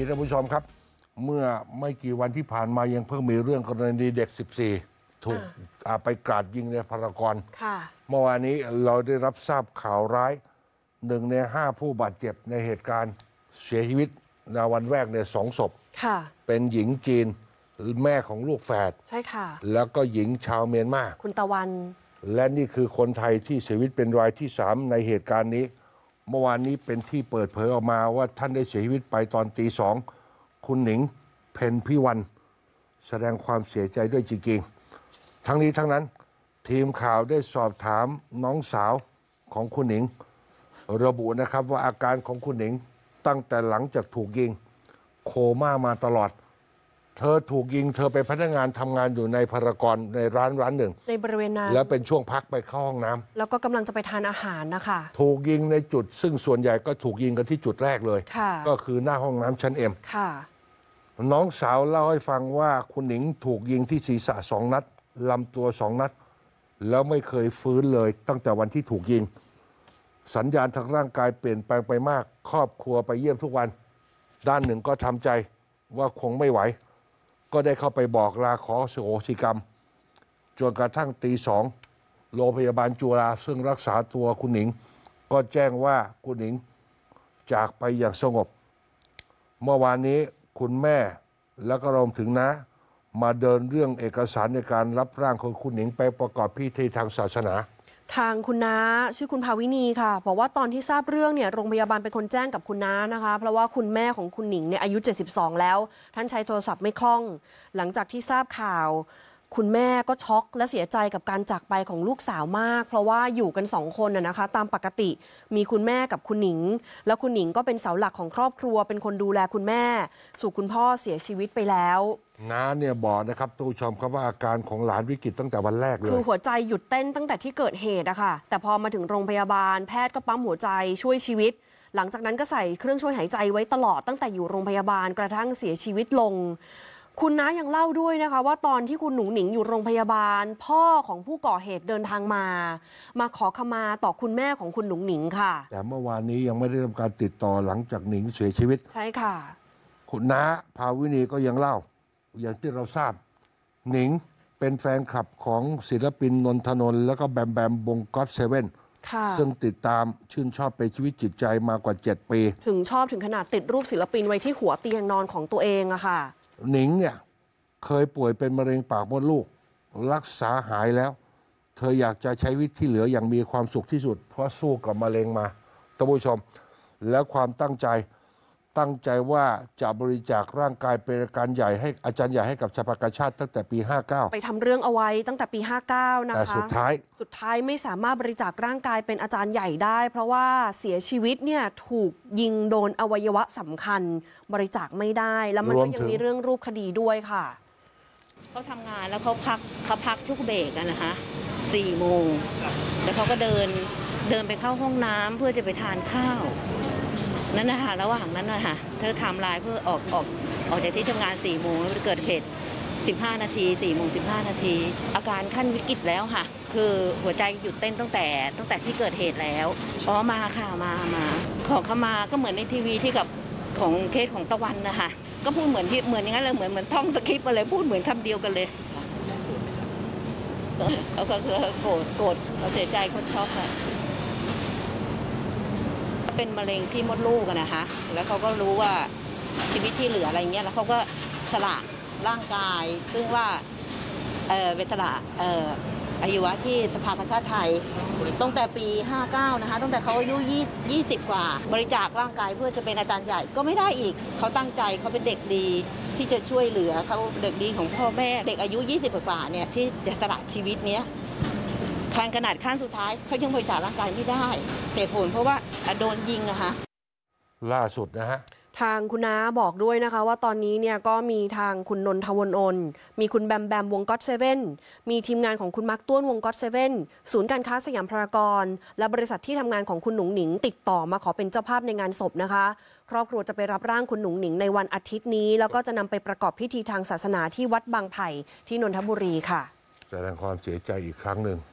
ท่านผู้ชมครับเมื่อไม่กี่วันที่ผ่านมายังเพิ่งมีเรื่องกรณีเด็ก14ถูกไปกราดยิงในพารากอนเมื่อวานนี้เราได้รับทราบข่าวร้าย1 ใน 5ผู้บาดเจ็บในเหตุการณ์เสียชีวิตในวันแรกใน2 ศพเป็นหญิงจีนแม่ของลูกแฝดใช่ค่ะแล้วก็หญิงชาวเมียนมาคุณตะวันและนี่คือคนไทยที่เสียชีวิตเป็นรายที่3ในเหตุการณ์นี้เมื่อวานนี้เป็นที่เปิดเผยออกมาว่าท่านได้เสียชีวิตไปตอนตี 2คุณหนิงเพ็ญพิวันแสดงความเสียใจด้วยจริงๆทั้งนี้ทั้งนั้นทีมข่าวได้สอบถามน้องสาวของคุณหนิงระบุนะครับว่าอาการของคุณหนิงตั้งแต่หลังจากถูกยิงโคม่ามาตลอดเธอถูกยิงเธอเป็นพนักงานทำงานอยู่ในพารากอนในร้านหนึ่งในบริเวณนั้นแล้วเป็นช่วงพักไปเข้าห้องน้ำแล้วก็กำลังจะไปทานอาหารนะคะถูกยิงในจุดซึ่งส่วนใหญ่ก็ถูกยิงกันที่จุดแรกเลยก็คือหน้าห้องน้ำชั้นเอ็มน้องสาวเล่าให้ฟังว่าคุณหนิงถูกยิงที่ศีรษะ2 นัดลำตัว2 นัดแล้วไม่เคยฟื้นเลยตั้งแต่วันที่ถูกยิงสัญญาณทางร่างกายเปลี่ยนแปลงไปมากครอบครัวไปเยี่ยมทุกวันด้านหนึ่งก็ทำใจว่าคงไม่ไหวก็ได้เข้าไปบอกลาขอโศกรรมจนกระทั่งตี 2โรงพยาบาลจุฬาซึ่งรักษาตัวคุณหนิงก็แจ้งว่าคุณหนิงจากไปอย่างสงบเมื่อวานนี้คุณแม่แล้วก็รวมถึงนะมาเดินเรื่องเอกสารในการรับร่างของคุณหนิงไปประกอบพิธีทางศาสนาทางคุณน้าชื่อคุณภาวินีค่ะบอกว่าตอนที่ทราบเรื่องเนี่ยโรงพยาบาลเป็นคนแจ้งกับคุณน้านะคะเพราะว่าคุณแม่ของคุณหนิงเนี่ยอายุ72แล้วท่านใช้โทรศัพท์ไม่คล่องหลังจากที่ทราบข่าวคุณแม่ก็ช็อกและเสียใจกับการจากไปของลูกสาวมากเพราะว่าอยู่กัน2 คนนะคะตามปกติมีคุณแม่กับคุณหนิงแล้วคุณหนิงก็เป็นเสาหลักของครอบครัวเป็นคนดูแลคุณแม่สู่คุณพ่อเสียชีวิตไปแล้วน้าเนี่ยบอกนะครับทุกชมครับว่าอาการของหลานวิกฤตตั้งแต่วันแรกเลยคือหัวใจหยุดเต้นตั้งแต่ที่เกิดเหตุอะค่ะแต่พอมาถึงโรงพยาบาลแพทย์ก็ปั๊มหัวใจช่วยชีวิตหลังจากนั้นก็ใส่เครื่องช่วยหายใจไว้ตลอดตั้งแต่อยู่โรงพยาบาลกระทั่งเสียชีวิตลงคุณน้ายังเล่าด้วยนะคะว่าตอนที่คุณหนุ่งหนิงอยู่โรงพยาบาลพ่อของผู้ก่อเหตุเดินทางมาขอขมาต่อคุณแม่ของคุณหนุ่งหนิงค่ะแต่เมื่อวานนี้ยังไม่ได้ทำการติดต่อหลังจากหนิงเสียชีวิตใช่ค่ะคุณน้าภาวินีก็ยังเล่าอย่างที่เราทราบหนิงเป็นแฟนคลับของศิลปินนนทนนท์แล้วก็แบมแบมวงก็อดเซเว่นซึ่งติดตามชื่นชอบไปชีวิตจิตใจมากว่า7 ปีถึงชอบถึงขนาดติดรูปศิลปินไว้ที่หัวเตียงนอนของตัวเองอะค่ะหนิงเนี่ยเคยป่วยเป็นมะเร็งปากมดลูกรักษาหายแล้วเธออยากจะใช้ชีวิตที่เหลืออย่างมีความสุขที่สุดเพราะสู้กับมะเร็งมาท่านผู้ชมแล้วความตั้งใจว่าจะบริจาคร่างกายเป็นอาจารย์ใหญ่ให้กับสภากาชาติตั้งแต่ปี59ไปทำเรื่องเอาไว้ตั้งแต่ปี59นะคะแต่สุดท้ายไม่สามารถบริจาคร่างกายเป็นอาจารย์ใหญ่ได้เพราะว่าเสียชีวิตเนี่ยถูกยิงโดนอวัยวะสำคัญบริจาคไม่ได้แล้วมันก็ยังมีเรื่องรูปคดีด้วยค่ะเขาทำงานแล้วเขาพักทุกเบรกกันนะคะ4 โมงแล้วเขาก็เดินไปเข้าห้องน้ำเพื่อจะไปทานข้าวนั่นนะคะระหว่างนั้นนะคะเธอทำลายเพื่อออกจากที่ทำงาน4 โมงแล้วเกิดเหตุ15 นาที4 โมง 15 นาทีอาการขั้นวิกฤตแล้วค่ะคือหัวใจหยุดเต้นตั้งแต่ที่เกิดเหตุแล้วมาค่ะมาขอเข้ามาก็เหมือนในทีวีที่กับของเคสของตะวันนะคะก็พูดเหมือนอย่างนั้นเลยเหมือนท่องสคริปต์อะไรพูดเหมือนคำเดียวกันเลยเขาก็คือโกรธเขาเสียใจเขาช็อกค่ะเป็นมะเร็งที่มดลูกนะคะแล้วเขาก็รู้ว่าชีวิตที่เหลืออะไรเงี้ยแล้วเขาก็สละร่างกายซึ่งว่าเป็นสละอายุวะที่สภากาชาติไทยตั้งแต่ปี59นะคะตั้งแต่เขาอายุ20 กว่าบริจาคร่างกายเพื่อจะเป็นอาจารย์ใหญ่ก็ไม่ได้อีกเขาตั้งใจเขาเป็นเด็กดีที่จะช่วยเหลือเขาเด็กดีของพ่อแม่เด็กอายุ20 กว่าเนี่ยที่จะสละชีวิตเนี้ยขนาดขั้นสุดท้ายเขายังบริจาคร่างกายไม่ได้เหตุผลเพราะว่าโดนยิงอะค่ะล่าสุดนะฮะทางคุณน้าบอกด้วยนะคะว่าตอนนี้เนี่ยก็มีทางคุณนนทวนนท์มีคุณแบมแบมวงก็อดเซเว่นมีทีมงานของคุณมาร์คต้วนวงก็อดเซเว่นศูนย์การค้าสยามพารากอนและบริษัทที่ทำงานของคุณหนุ่งหนิงติดต่อมาขอเป็นเจ้าภาพในงานศพนะคะครอบครัวจะไปรับร่างคุณหนุ่งหนิงในวันอาทิตย์นี้แล้วก็จะนำไปประกอบพิธีทางศาสนาที่วัดบางไผ่ที่นนทบุรีค่ะแสดงความเสียใจอีกครั้งหนึ่ง